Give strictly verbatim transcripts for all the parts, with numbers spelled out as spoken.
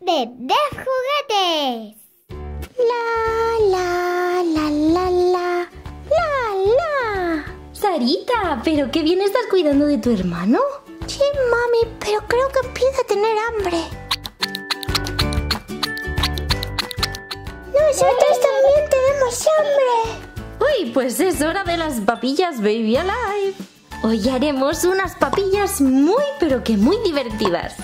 ¡Bebés juguetes! La, la, la, la, la, la, la. Sarita, ¿pero qué bien estás cuidando de tu hermano? Sí, mami, pero creo que empieza a tener hambre. Nosotros también tenemos hambre. Uy, pues es hora de las papillas Baby Alive. Hoy haremos unas papillas muy, pero que muy divertidas.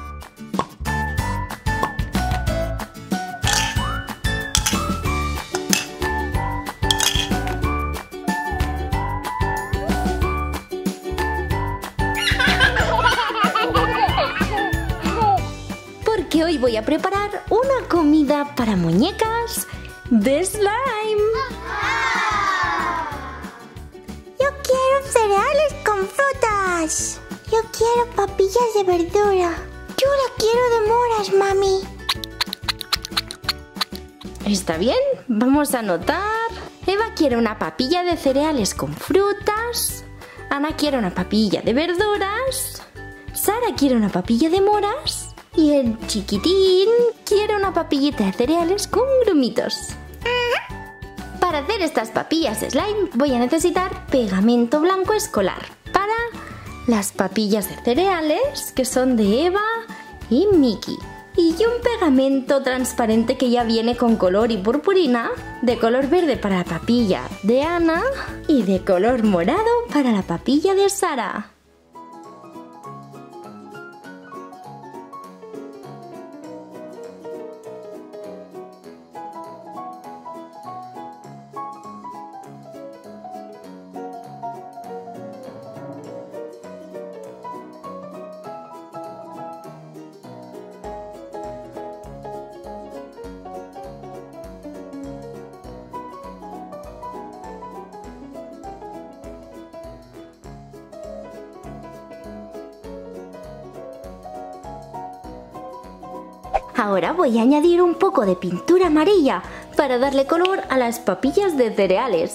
Porque hoy voy a preparar una comida para muñecas de slime. Yo quiero cereales con frutas. Yo quiero papillas de verdura. Yo la quiero de moras, mami. Está bien, vamos a anotar. Eva quiere una papilla de cereales con frutas. Ana quiere una papilla de verduras. Sara quiere una papilla de moras. Y el chiquitín quiere una papillita de cereales con grumitos. Para hacer estas papillas de slime voy a necesitar pegamento blanco escolar para las papillas de cereales, que son de Eva y Miki. Y un pegamento transparente que ya viene con color y purpurina, de color verde para la papilla de Ana y de color morado para la papilla de Sara. Ahora voy a añadir un poco de pintura amarilla para darle color a las papillas de cereales.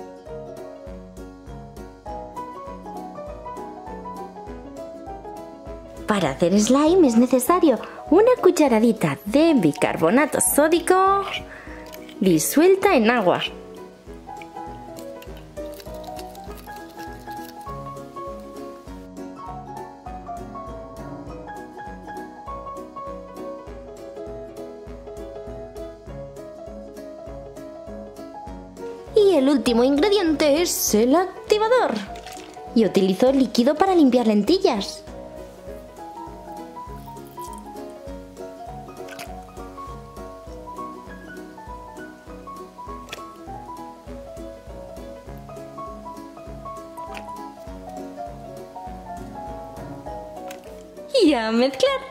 Para hacer slime es necesario una cucharadita de bicarbonato sódico disuelta en agua. Y el último ingrediente es el activador. Y utilizo líquido para limpiar lentillas. Y a mezclar.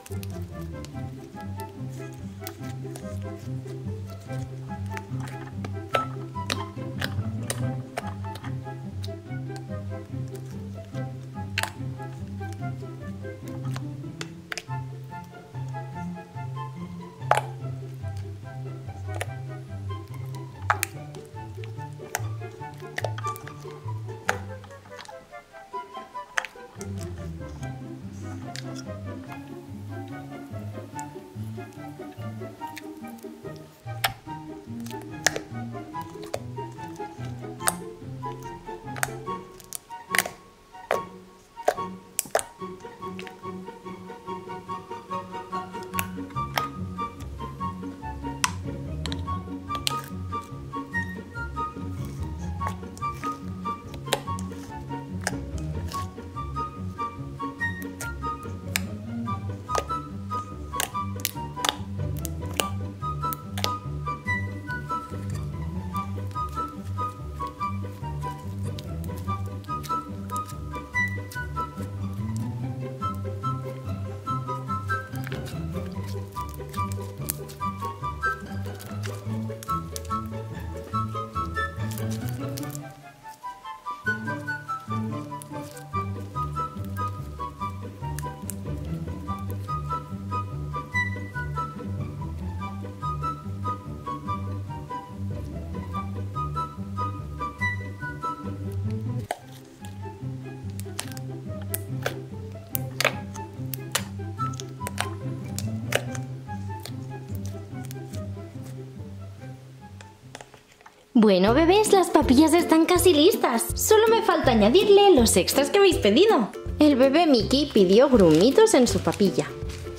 Bueno, bebés, las papillas están casi listas. Solo me falta añadirle los extras que habéis pedido. El bebé Mickey pidió grumitos en su papilla.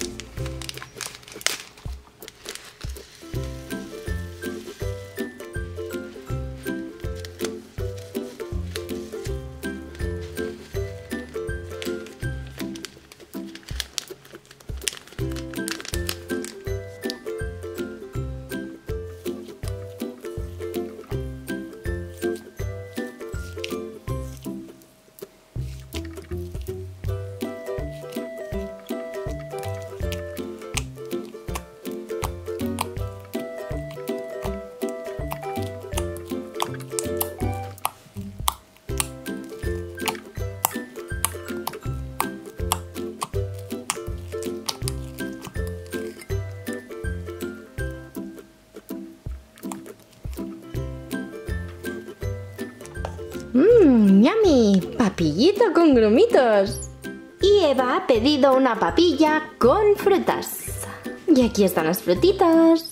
Mmm, yummy, papillita con grumitos. Y Eva ha pedido una papilla con frutas. Y aquí están las frutitas.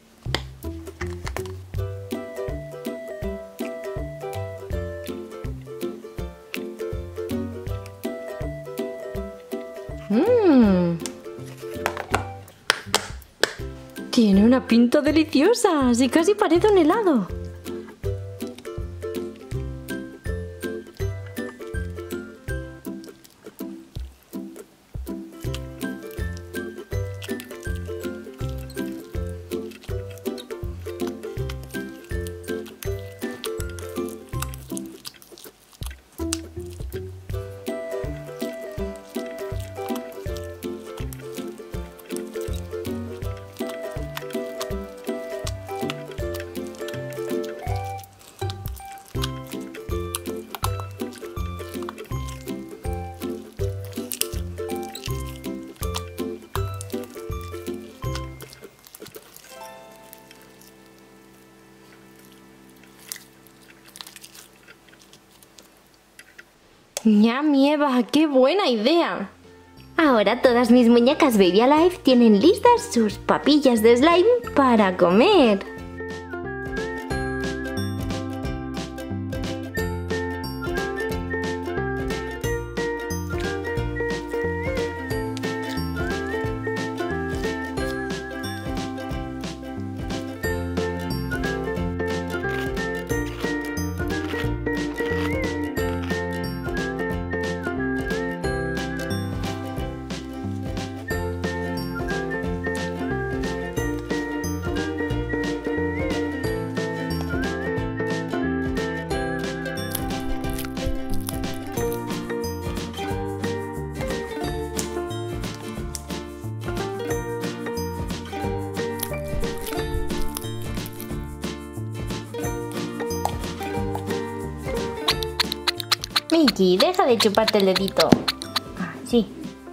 Mmm. Tiene una pinta deliciosa, así casi parece un helado. ¡Ñami, Eva! ¡Qué buena idea! Ahora todas mis muñecas Baby Alive tienen listas sus papillas de slime para comer. aquí. Deja de chuparte el dedito. Ah, sí.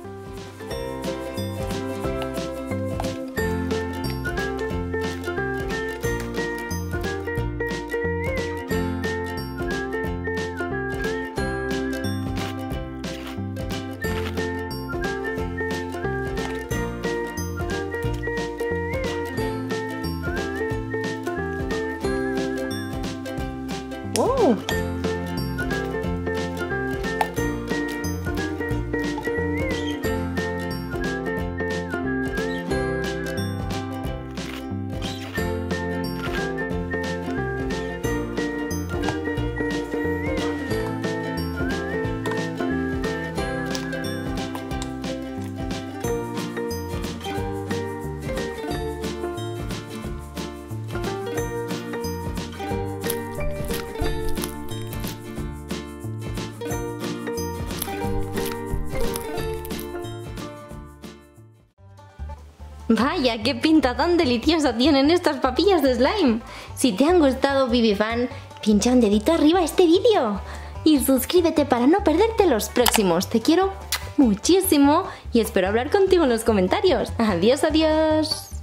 ¡Oh! Vaya, qué pinta tan deliciosa tienen estas papillas de slime. Si te han gustado, Bibifan, pincha un dedito arriba a este vídeo y suscríbete para no perderte los próximos. Te quiero muchísimo y espero hablar contigo en los comentarios. Adiós, adiós.